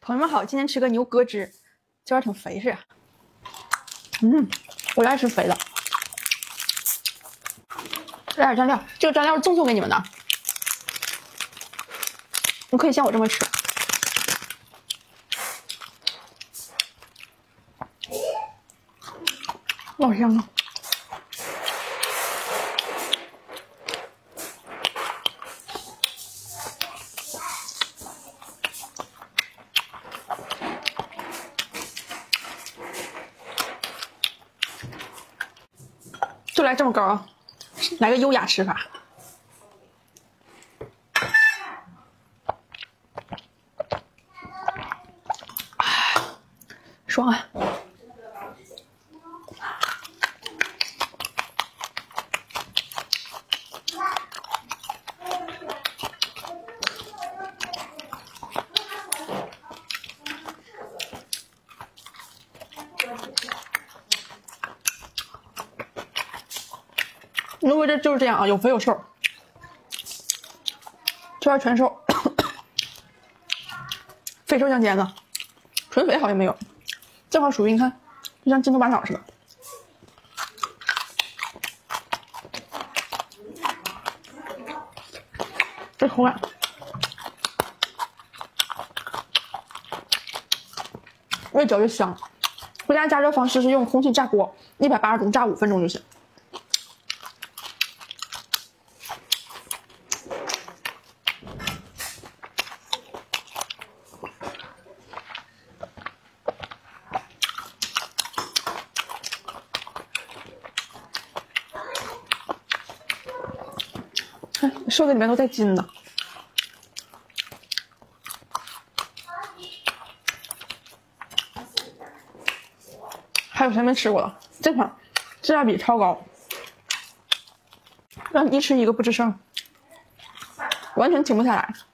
朋友们好，今天吃个牛胳肢，这玩意儿挺肥实呀。我爱吃肥的。来点蘸料，这个蘸料是赠送给你们的，你可以像我这么吃。老香了。就来这么高啊！来个优雅吃法。爽啊！牛胳肢就是这样啊，有肥有瘦，这边全瘦，肥瘦相间的，纯肥好像没有，这块属于你看，就像金头巴脑似的。这口感，越嚼越香。回家加热方式是用空气炸锅，180度炸5分钟就行。瘦的里面都带筋的。还有谁没吃过的？这款性价比超高，让你一吃一个不吱声，完全停不下来。